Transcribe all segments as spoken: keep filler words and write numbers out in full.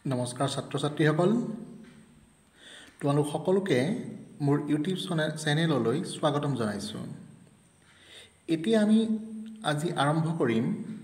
নমস্কাৰ ছাত্ৰ ছাত্ৰীসকল তোমালোক সকলোকে মোৰ ইউটিউব চেনেললৈ স্বাগতম জনাইছো। এতিয়া আমি আজি আৰম্ভ কৰিম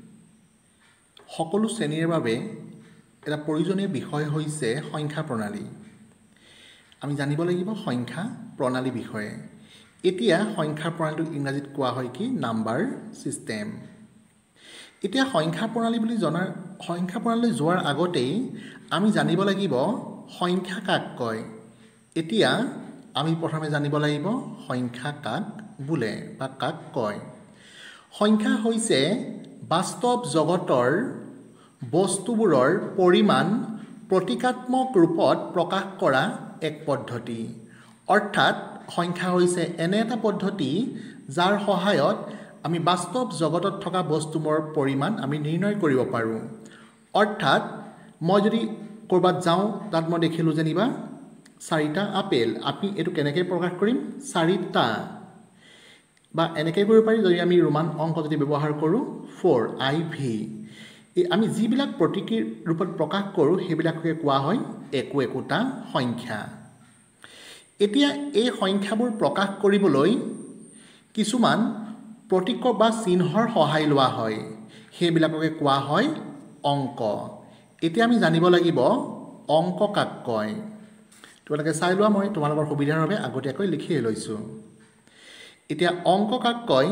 সকলো শ্ৰেণীৰ বাবে এটা প্ৰয়োজনীয় বিষয় হৈছে সংখ্যা প্ৰণালী। আমি জানিব লাগিব সংখ্যা প্ৰণালী বিষয়ে। এতিয়া সংখ্যা প্ৰণালীক ইংৰাজীত কোৱা হয় কি নাম্বাৰ সিস্টেম। এতিয়া সংখ্যা প্ৰণালী বুলি জনাৰ সংখ্যা প্ৰণালী যোৱাৰ আগতেই আমি জানিব লাগিব সংখ্যা কাক কয়। এতিয়া আমি প্ৰথমে জানিব লাগিব সংখ্যা কাক বোলে বা কাক কয়। সংখ্যা হৈছে বাস্তৱ জগতৰ বস্তুবোৰৰ পৰিমাণ প্ৰতীকাত্মক ৰূপত প্ৰকাশ কৰা এক পদ্ধতি। অৰ্থাৎ সংখ্যা হৈছে এনে এটা পদ্ধতি যাৰ সহায়ত আমি বাস্তৱ জগতত থকা বস্তুবোৰৰ পৰিমাণ আমি নিৰ্ণয় কৰিব পাৰোঁ। অৰ্থাৎ মই যদি কৰবাত যাওঁ তাত মই দেখিলোঁ যেনিবা চাৰিটা আপেল, আমি এইটো কেনেকৈ প্ৰকাশ কৰিম চাৰিটা বা এনেকৈ কৰিব পাৰি যদি আমি ৰোমান অংক যদি ব্যৱহাৰ কৰোঁ ফ'ৰ আই ভি। এই আমি যিবিলাক প্ৰতীকীৰ ৰূপত প্ৰকাশ কৰোঁ সেইবিলাককে কোৱা হয় একো একোটা সংখ্যা। এতিয়া এই সংখ্যাবোৰ প্ৰকাশ কৰিবলৈ কিছুমান প্ৰতীক বা চিহ্নৰ সহায় লোৱা হয়, সেইবিলাককে কোৱা হয় অংক। এতিয়া আমি জানিব লাগিব অংক কাক কয়। তোমালোকে চাই লোৱা, মই তোমালোকৰ সুবিধাৰ বাবে আগতীয়াকৈ লিখিয়ে লৈছোঁ। এতিয়া অংক কাক কয়,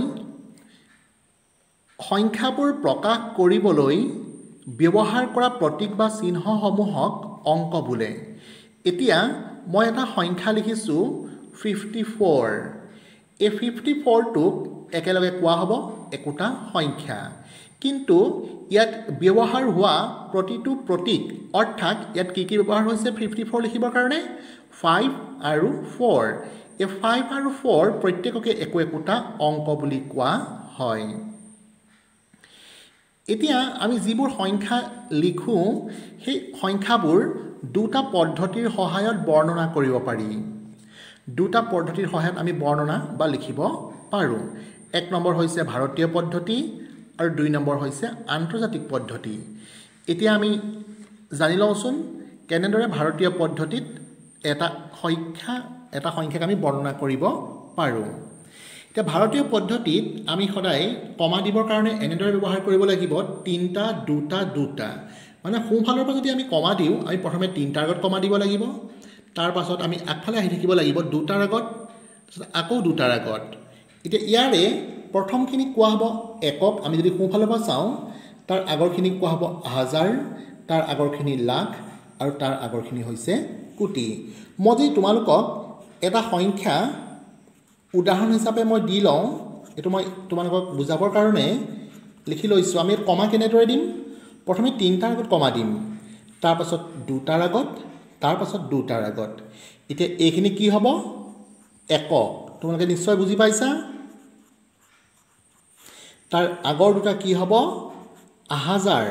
সংখ্যাবোৰ প্ৰকাশ কৰিবলৈ ব্যৱহাৰ কৰা প্ৰতীক বা চিহ্নসমূহক অংক বোলে। এতিয়া মই এটা সংখ্যা লিখিছোঁ ফিফটি ফ'ৰ। এই ফিফটি ফ'ৰটোক একেলগে কোৱা হ'ব একোটা সংখ্যা। কিন্তু ইয়াত ব্যৱহাৰ হোৱা প্ৰতিটো প্ৰতীক অৰ্থাৎ ইয়াত কি কি ব্যৱহাৰ হৈছে ফিফটি ফ'ৰ লিখিবৰ কাৰণে ফাইভ আৰু ফ'ৰ। এই ফাইভ আৰু ফ'ৰ প্ৰত্যেককে একো একোটা অংক বুলি কোৱা হয়। এতিয়া আমি যিবোৰ সংখ্যা লিখোঁ সেই সংখ্যাবোৰ দুটা পদ্ধতিৰ সহায়ত বৰ্ণনা কৰিব পাৰি। দুটা পদ্ধতিৰ সহায়ত আমি বৰ্ণনা বা লিখিব পাৰোঁ। এক নম্বৰ হৈছে ভাৰতীয় পদ্ধতি আৰু দুই নম্বৰ হৈছে আন্তৰ্জাতিক পদ্ধতি। এতিয়া আমি জানি লওঁচোন কেনেদৰে ভাৰতীয় পদ্ধতিত এটা সংখ্যা এটা সংখ্যাক আমি বৰ্ণনা কৰিব পাৰোঁ। এতিয়া ভাৰতীয় পদ্ধতিত আমি সদায় কমা দিবৰ কাৰণে এনেদৰে ব্যৱহাৰ কৰিব লাগিব তিনিটা দুটা দুটা। মানে সোঁফালৰ পৰা যদি আমি কমা দিওঁ আমি প্ৰথমে তিনিটাৰ আগত কমা দিব লাগিব, তাৰ পাছত আমি আগফালে আহি থাকিব লাগিব দুটাৰ আগত, তাৰপিছত আকৌ দুটাৰ আগত। এতিয়া ইয়াৰে প্ৰথমখিনি কোৱা হ'ব একক। আমি যদি সোঁফালৰ পৰা চাওঁ তাৰ আগৰখিনিক কোৱা হ'ব হাজাৰ, তাৰ আগৰখিনি লাখ আৰু তাৰ আগৰখিনি হৈছে কোটি। মই যদি তোমালোকক এটা সংখ্যা উদাহৰণ হিচাপে মই দি লওঁ, এইটো মই তোমালোকক বুজাবৰ কাৰণে লিখি লৈছোঁ। আমি ইয়াত কমা কেনেদৰে দিম, প্ৰথমে তিনিটাৰ আগত কমা দিম, তাৰপাছত দুটাৰ আগত, তাৰপাছত দুটাৰ আগত। এতিয়া এইখিনি কি হ'ব একক, তোমালোকে নিশ্চয় বুজি পাইছা। তাৰ আগৰ দুটা কি হ'ব হাজাৰ,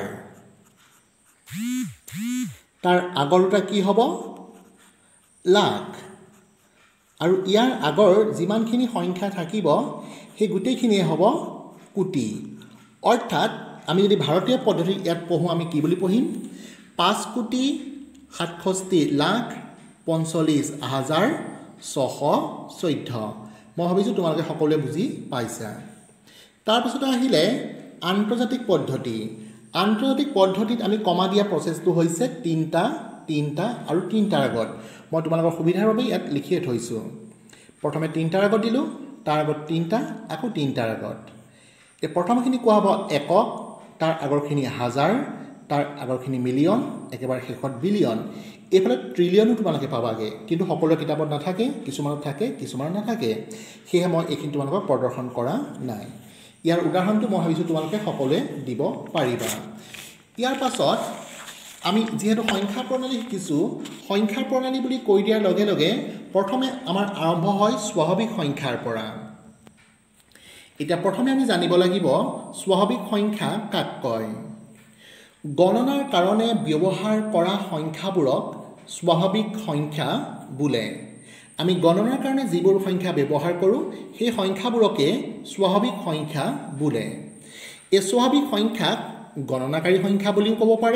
তাৰ আগৰ দুটা কি হ'ব লাখ, আৰু ইয়াৰ আগৰ যিমানখিনি সংখ্যা থাকিব সেই গোটেইখিনিয়ে হ'ব কোটি। অৰ্থাৎ আমি যদি ভাৰতীয় পদ্ধতি ইয়াত পঢ়োঁ আমি কি বুলি পঢ়িম পাঁচ কোটি সাতষষ্ঠি লাখ পঞ্চল্লিছ হাজাৰ ছশ চৈধ্য। মই ভাবিছোঁ তোমালোকে সকলোৱে বুজি পাইছা। তাৰপিছতে আহিলে আন্তৰ্জাতিক পদ্ধতি। আন্তৰ্জাতিক পদ্ধতিত আমি কমা দিয়া প্ৰচেছটো হৈছে তিনিটা তিনিটা আৰু তিনিটাৰ আগত। মই তোমালোকৰ সুবিধাৰ বাবে ইয়াত লিখিয়ে থৈছোঁ। প্ৰথমে তিনিটাৰ আগত দিলোঁ, তাৰ আগত তিনিটা, আকৌ তিনিটাৰ আগত। এই প্ৰথমখিনি কোৱা হ'ব একক, তাৰ আগৰখিনি হাজাৰ, তাৰ আগৰখিনি মিলিয়ন, একেবাৰে শেষত বিলিয়ন। এইফালে ট্ৰিলিয়নো তোমালোকে পাবাগৈ, কিন্তু সকলোৰে কিতাপত নাথাকে, কিছুমানত থাকে কিছুমানত নাথাকে। সেয়েহে মই এইখিনি তোমালোকক প্ৰদৰ্শন কৰা নাই। ইয়াৰ উদাহৰণটো মই ভাবিছোঁ তোমালোকে সকলোৱে দিব পাৰিবা। ইয়াৰ পাছত আমি যিহেতু সংখ্যা প্ৰণালী শিকিছোঁ, সংখ্যা প্ৰণালী বুলি কৈ দিয়াৰ লগে লগে প্ৰথমে আমাৰ আৰম্ভ হয় স্বাভাৱিক সংখ্যাৰ পৰা। এতিয়া প্ৰথমে আমি জানিব লাগিব স্বাভাৱিক সংখ্যা কাক কয়। গণনাৰ কাৰণে ব্যৱহাৰ কৰা সংখ্যাবোৰক স্বাভাৱিক সংখ্যা বোলে। আমি গণনাৰ কাৰণে যিবোৰ সংখ্যা ব্যৱহাৰ কৰোঁ সেই সংখ্যাবোৰকে স্বাভাৱিক সংখ্যা বোলে। এই স্বাভাৱিক সংখ্যাক গণনাকাৰী সংখ্যা বুলিও ক'ব পাৰে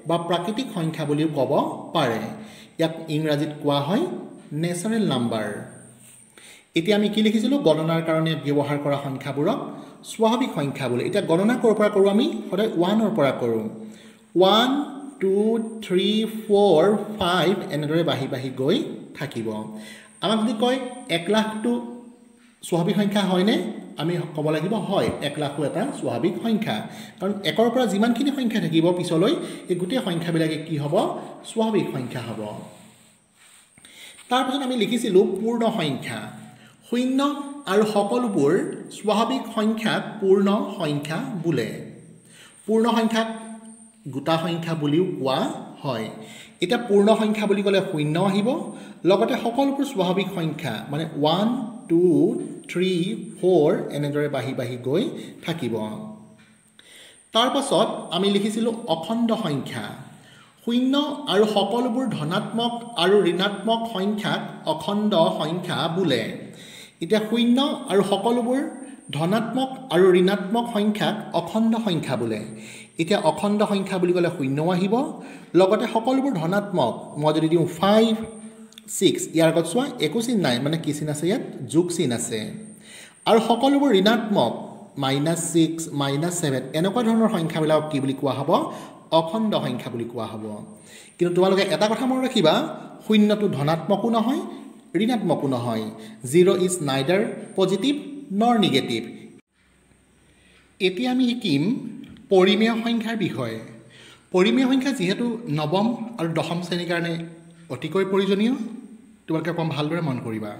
বা প্ৰাকৃতিক সংখ্যা বুলিও ক'ব পাৰে ইয়াক ইংৰাজীত কোৱা হয় নেচাৰেল নাম্বাৰ এতিয়া আমি কি লিখিছিলো গণনাৰ কাৰণে ব্যৱহাৰ কৰা সংখ্যাবোৰক স্বাভাৱিক সংখ্যা বোলে এতিয়া গণনা কৰাৰ পৰা কৰো আমি সদায় one ৰ পৰা কৰো one two three four five এনেদৰে বাহি বাহি গৈ থাকিব আমাক যদি কয় এক লাখ টো স্বাভাৱিক সংখ্যা হয়নে আমি ক'ব লাগিব হয় এক লাখ এটা স্বাভাৱিক সংখ্যা কাৰণ একৰ পৰা যিমানখিনি সংখ্যা থাকিব পিছলৈ এই গোটেই সংখ্যাবিলাকে কি হ'ব স্বাভাৱিক সংখ্যা হ'ব তাৰ পিছত আমি লিখিছিলো পূৰ্ণ সংখ্যা শূন্য আৰু সকলোবোৰ স্বাভাৱিক সংখ্যাক পূৰ্ণ সংখ্যা বোলে পূৰ্ণ সংখ্যাক গোটা সংখ্যা বুলিও কোৱা হয় এটা পূৰ্ণ সংখ্যা বুলি ক'লে শূন্য আহিব লগতে সকলোবোৰ স্বাভাৱিক সংখ্যা মানে one two three four এনেদৰে বাহি বাহি গৈ থাকিব তাৰ পাছত আমি লিখিছিলো অখণ্ড সংখ্যা শূন্য আৰু সকলোবোৰ ধনাত্মক আৰু ঋণাত্মক সংখ্যাক অখণ্ড সংখ্যা বোলে এতিয়া শূন্য আৰু সকলোবোৰ ধনাত্মক আৰু ঋণাত্মক সংখ্যাক অখণ্ড সংখ্যা বোলে এতিয়া অখণ্ড সংখ্যা বুলি ক'লে শূন্য আহিব লগতে সকলোবোৰ ধনাত্মক মই যদি দিওঁ five six ইয়াৰ আগত চোৱা একো চিন নাই মানে কি চিন আছে ইয়াত যোগ চিন আছে আৰু সকলোবোৰ ঋণাত্মক minus six minus seven এনেকুৱা ধৰণৰ সংখ্যাবিলাক কি বুলি কোৱা হ'ব অখণ্ড সংখ্যা বুলি কোৱা হ'ব কিন্তু তোমালোকে এটা কথা মনত ৰাখিবা শূন্যটো ধনাত্মকো নহয় ঋণাত্মকো নহয় zero is neither positive nor negative এতিয়া আমি শিকিম পৰিমেয় সংখ্যাৰ বিষয়ে পৰিমেয় সংখ্যা যেহেতু নৱম আৰু দশম শ্ৰেণীৰ কাৰণে অতিকৈ প্ৰয়োজনীয় তোমালোকে কম ভালদৰে মন কৰিবা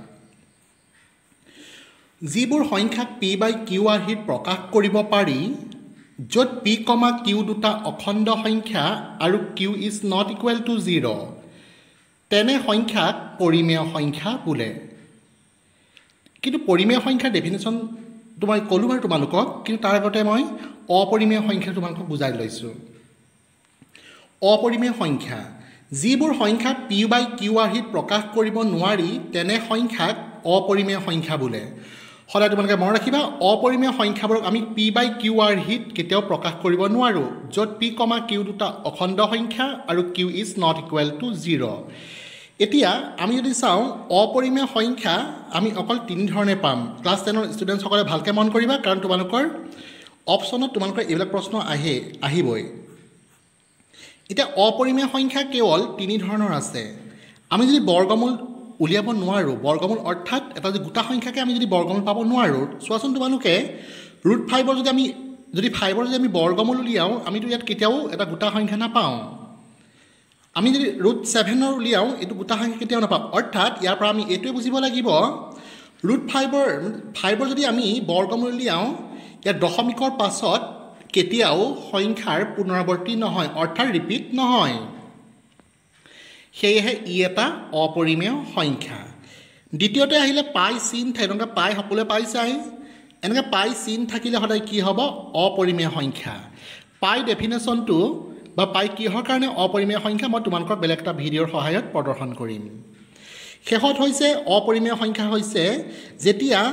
যিবোৰ সংখ্যাক p by q আৰ্হিত প্ৰকাশ কৰিব পাৰি য'ত p, q দুটা অখণ্ড সংখ্যা আৰু q is not equal to zero তেনে সংখ্যাক পৰিমেয় সংখ্যা বোলে কিন্তু পৰিমেয় সংখ্যাৰ ডেফিনেশ্যন তোমাৰ ক'লো বাৰু তোমালোকক কিন্তু তাৰ আগতে মই অপৰিমেয় সংখ্যা তোমালোকক বুজাই লৈছো অপৰিমেয় সংখ্যা যিবোৰ সংখ্যা p by q আৰ্হিত প্ৰকাশ কৰিব নোৱাৰি তেনে সংখ্যাক অপৰিমেয় সংখ্যা বোলে হলে তোমালোকে মনত ৰাখিবা অপৰিমেয় সংখ্যাবোৰক আমি p by q আৰ্হিত কেতিয়াও প্ৰকাশ কৰিব নোৱাৰো য'ত p, q দুটা অখণ্ড সংখ্যা আৰু q is not equal to zero এতিয়া আমি যদি চাওঁ অপৰিমেয় সংখ্যা আমি অকল তিনি ধৰণে পাম ক্লাছ ten ৰ ষ্টুডেন্টস সকলে ভালকে মন কৰিবা কাৰণ তোমালোকৰ অপচনত তোমালোকৰ এইবিলাক প্ৰশ্ন আহে আহিবই এটা অপৰিমেয় সংখ্যা কেৱল তিনি ধৰণৰ আছে আমি যদি বৰ্গমূল উলিয়াব নোৱাৰো বৰ্গমূল অৰ্থাৎ এটা যে গোটা সংখ্যাকে আমি যদি বৰ্গমূল পাব নোৱাৰো চোৱাচোন তোমালোকে ৰুট five ৰ যদি আমি যদি five ৰ যদি আমি বৰ্গমূল উলিয়াও আমিতো ইয়াত কেতিয়াও এটা গোটা সংখ্যা নাপাওঁ আমি যদি ৰুট seven ৰ উলিয়াও এটো গোটা সংখ্যা কেতিয়াও নাপাওঁ অৰ্থাৎ ইয়াৰ পৰা আমি এটোই বুজিব লাগিব ৰুট five ৰ five ৰ যদি আমি বৰ্গমূল উলিয়াও ইয়াৰ দশমিকৰ পাছত কেতিয়াও সংখ্যাৰ পুনৰাবৰ্তী নহয় অৰ্থাৎ ৰিপিট নহয় সেয়েহে ই এটা অপৰিমেয় সংখ্যা দ্বিতীয়তে আহিলে পাই চিন থাইৰংগা পাই সকলোৱে পাই চাই এনেকৈ পাই চিন থাকিলে সদায় কি হ'ব অপৰিমেয় সংখ্যা পাই ডেফিনেশ্যনটো বা পাই কিহৰ কাৰণে অপৰিমেয় সংখ্যা মই তোমালোকৰ বেলেগ এটা ভিডিঅ'ৰ সহায়ত প্ৰদৰ্শন কৰিম শেষত হৈছে অপৰিমেয় সংখ্যা হৈছে যেতিয়া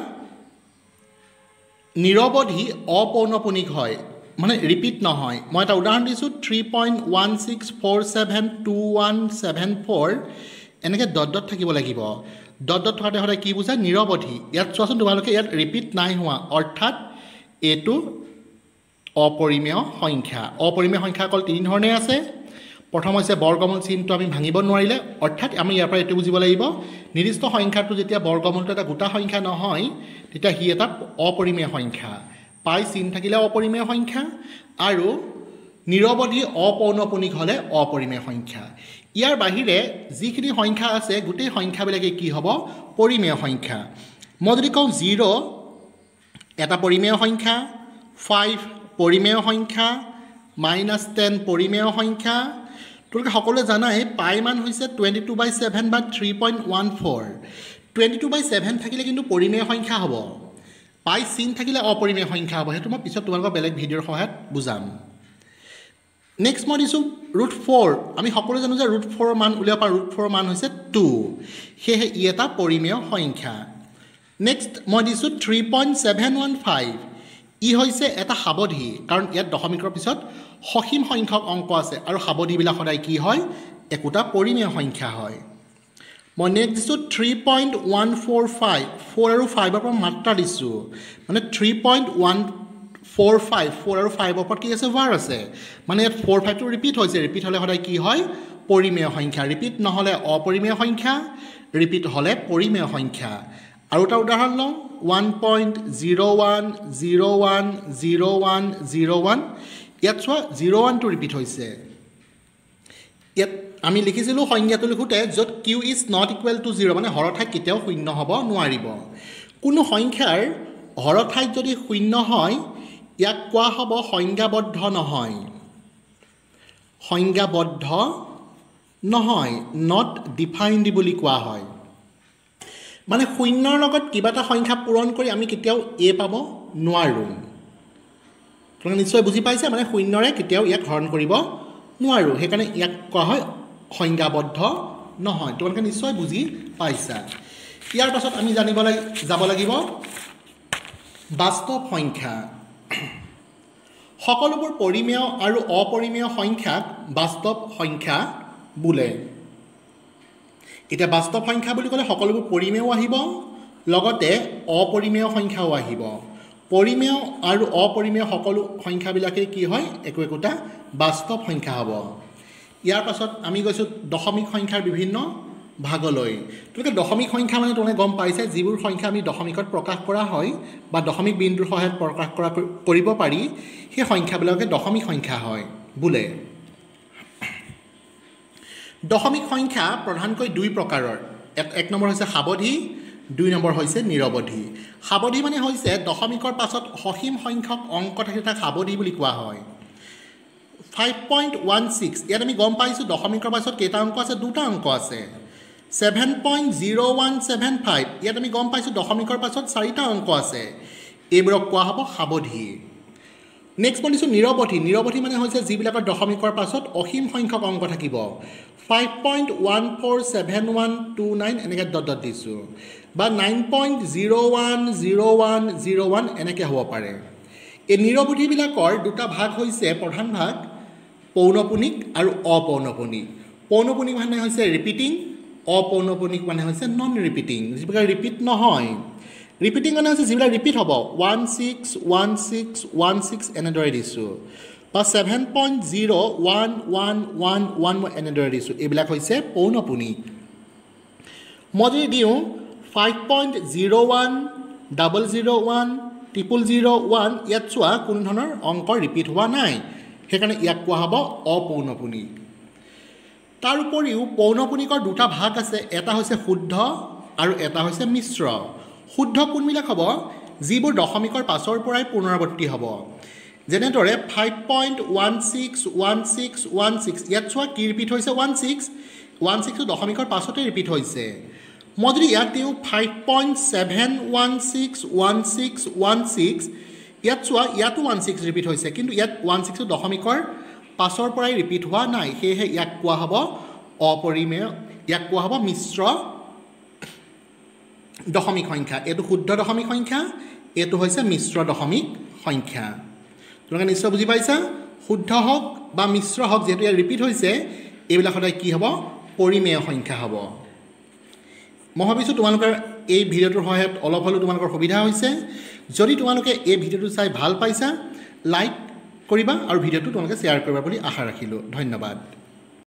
নিৰৱধি অপৌনপুনিক হয় মানে ৰিপিট নহয় মই এটা উদাহৰণ দিছো three point one six four seven two one seven four এনেকৈ ডট ডট থাকিব লাগিব ডট ডট থকাতে হলে কি বুজায় নিৰৱধি ইয়াত চোৱাচোন তোমালোকে ইয়াত ৰিপিট নাই হোৱা অৰ্থাৎ এটো অপৰিমেয় সংখ্যা অপৰিমেয় সংখ্যা অকল তিনি ধৰণে আছে প্ৰথম হৈছে বৰ্গমূল চিহ্নটো আমি ভাঙিব নোৱাৰিলে অৰ্থাৎ আমি ইয়াৰ পৰা এটো বুজিব লাগিব নিৰ্দিষ্ট সংখ্যাটো যেতিয়া বৰ্গমূলটো এটা গোটা সংখ্যা নহয় তেতিয়া হি এটা অপৰিমেয় সংখ্যা পাই চিন থাকিলে অপৰিমেয় সংখ্যা আৰু নিৰৱধি অপৌনপুনিক হলে অপৰিমেয় সংখ্যা ইয়াৰ বাহিৰে যিখিনি সংখ্যা আছে গোটেই সংখ্যাবিলাকে কি হ'ব পৰিমেয় সংখ্যা মই যদি কওঁ zero এটা পৰিমেয় সংখ্যা five পৰিমেয় সংখ্যা minus ten পৰিমেয় সংখ্যা তোলকে সকলোৱে জানাই পাই মান হৈছে twenty-two by seven বা three point one four twenty-two by seven থাকিলে কিন্তু পৰিমেয় সংখ্যা হ'ব পাই চিন থাকিলে অপৰিমেয় সংখ্যা হ'ব হেতু মই পিছত তোমালোকৰ বেলেগ ভিডিঅ'ৰ সহায়ত বুজাম নেক্সট মই দিছো ৰুট four আমি সকলোৱে জানো যে ৰুট four ৰ মান উলিয়াব পাৰো ৰুট four ৰ মান হৈছে two সেয়ে ই এটা পৰিমেয় সংখ্যা নেক্সট মই দিছো three point seven one five ই হৈছে এটা সাৱধি কাৰণ ইয়াত দশমিকৰ পিছত সসীম সংখ্যক অংক আছে আৰু সাৱধিবিলাক সদায় কি হয় একোটা পৰিমেয় সংখ্যা হয় মই নেক্সট দিছোঁ three point one four five four আৰু ফাইভৰ পৰা মাত্ৰা দিছোঁ মানে three point one four five four আৰু ফাইভৰ ওপৰত কি আছে ভাৰ আছে মানে ইয়াত ফ'ৰ ফাইভটো ৰিপিট হৈছে ৰিপিট হ'লে সদায় কি হয় পৰিমেয় সংখ্যা ৰিপিট নহ'লে অপৰিমেয় সংখ্যা ৰিপিট হ'লে পৰিমেয় সংখ্যা আৰু এটা উদাহৰণ লওঁ one point zero' one zero' one zero' one zero' one ইয়াত চোৱা জিৰ' ওৱানটো ৰিপিট হৈছে ইয়াত আমি লিখিছিলোঁ সংজ্ঞাটো লিখোঁতে য'ত Q is not equal to zero' মানে হৰ ঠাইত কেতিয়াও শূন্য হ'ব নোৱাৰিব কোনো সংখ্যাৰ হৰ ঠাইত যদি শূন্য হয় ইয়াক কোৱা হ'ব সংজ্ঞাবদ্ধ নহয় সংজ্ঞাবদ্ধ নহয় নট ডিফাইনড বুলি কোৱা হয় মানে শূন্যৰ লগত কিবা এটা সংখ্যা পূৰণ কৰি আমি কেতিয়াও এ পাব নোৱাৰোঁ তোমালোকে নিশ্চয় বুজি পাইছা মানে শূন্যৰে কেতিয়াও ইয়াক হৰণ কৰিব নোৱাৰোঁ সেইকাৰণে ইয়াক কোৱা হয় সংজ্ঞাবদ্ধ নহয় তোমালোকে নিশ্চয় বুজি পাইছা ইয়াৰ পাছত আমি জানিব যাব লাগিব বাস্তৱ সংখ্যা সকলোবোৰ পৰিমেয় আৰু অপৰিমেয় সংখ্যাক বাস্তৱ সংখ্যা বোলে এতিয়া বাস্তৱ সংখ্যা বুলি ক'লে সকলোবোৰ পৰিমেয়ও আহিব লগতে অপৰিমেয় সংখ্যাও আহিব পৰিমেয় আৰু অপৰিমেয় সকলো সংখ্যাবিলাকেই কি হয় একো একোটা বাস্তৱ সংখ্যা হ'ব ইয়াৰ পাছত আমি গৈছোঁ দশমিক সংখ্যাৰ বিভিন্ন ভাগলৈ তোমালোকে দশমিক সংখ্যা মানে তোমালোকে গম পাইছে যিবোৰ সংখ্যা আমি দশমিকত প্ৰকাশ কৰা হয় বা দশমিক বিন্দুৰ সহায়ত প্ৰকাশ কৰা কৰিব পাৰি সেই সংখ্যাবিলাকে দশমিক সংখ্যা হয় বোলে দশমিক সংখ্যা প্ৰধানকৈ দুই প্ৰকাৰৰ এক নম্বৰ হৈছে সাৱধি দুই নম্বৰ হৈছে নিৰৱধি সাৱধি মানে হৈছে দশমিকৰ পাছত সসীম সংখ্যক অংক থাকে তাক সাৱধি বুলি কোৱা হয় ফাইভ পইণ্ট ওৱান ছিক্স ইয়াত আমি গম পাইছোঁ দশমিকৰ পাছত কেইটা অংক আছে দুটা অংক আছে seven point zero' one seven five ইয়াত আমি গম পাইছোঁ দশমিকৰ পাছত চাৰিটা অংক আছে এইবোৰক কোৱা হ'ব সাৱধি নেক্সট মই দিছোঁ নিৰৱধি নিৰৱধি মানে হৈছে যিবিলাকৰ দশমিকৰ পাছত অসীম সংখ্যক অংক থাকিব five point one four seven one two nine এনেকৈ ডট ডট দিছোঁ বা nine point zero' one zero' one zero' one এনেকৈ হ'ব পাৰে এই নিৰৱধিবিলাকৰ দুটা ভাগ হৈছে প্ৰধান ভাগ পৌনপুনিক আৰু অপৌনপুনিক পৌনপুনিক মানে হৈছে ৰিপিটিং অপৌনপুনিক মানে হৈছে নন ৰিপিটিং যিবিলাক ৰিপিট নহয় ৰিপিটিং মানে হৈছে যিবিলাক ৰিপিট হ'ব one six one six one six এনেদৰে দিছোঁ বা seven point zero' one one one one মই এনেদৰে দিছোঁ এইবিলাক হৈছে পৌনপুনিক মই যদি দিওঁ five point zero' one double zero' one triple zero' one ইয়াত চোৱা কোনো ধৰণৰ অংক ৰিপিট হোৱা নাই সেইকাৰণে ইয়াক কোৱা হ'ব অপৌনপুনিক তাৰ উপৰিও পৌনপুনিকৰ দুটা ভাগ আছে এটা হৈছে শুদ্ধ আৰু এটা হৈছে মিশ্ৰ শুদ্ধ কোনবিলাক হ'ব যিবোৰ দশমিকৰ পাছৰ পৰাই পুনৰাবৃত্তি হ'ব যেনেদৰে five point one six one six one six ইয়াত চোৱা কি ৰিপিট হৈছে ওৱান ছিক্স ওৱান ছিক্সটো দশমিকৰ পাছতে ৰিপিট হৈছে মই যদি ইয়াত দিওঁ five point seven one six one six one six ইয়াত চোৱা ইয়াতো ওৱান ছিক্স ৰিপিট হৈছে কিন্তু ইয়াত ওৱান ছিক্সটো দশমিকৰ পাছৰ পৰাই ৰিপিট হোৱা নাই সেয়েহে ইয়াক কোৱা হ'ব অপৰিমেয় ইয়াক কোৱা হ'ব মিশ্ৰ দশমিক সংখ্যা এইটো শুদ্ধ দশমিক সংখ্যা এইটো হৈছে মিশ্ৰ দশমিক সংখ্যা তোমালোকে নিশ্চয় বুজি পাইছা শুদ্ধ হওক বা মিশ্ৰ হওক যিহেতু ইয়াত ৰিপিট হৈছে এইবিলাক সদায় কি হ'ব পৰিমেয় সংখ্যা হ'ব মই ভাবিছোঁ তোমালোকৰ এই ভিডিঅ'টোৰ সহায়ত অলপ হ'লেও তোমালোকৰ সুবিধা হৈছে যদি তোমালোকে এই ভিডিঅ'টো চাই ভাল পাইছা লাইক কৰিবা আৰু ভিডিঅ'টো তোমালোকে শ্বেয়াৰ কৰিবা বুলি আশা ৰাখিলোঁ ধন্যবাদ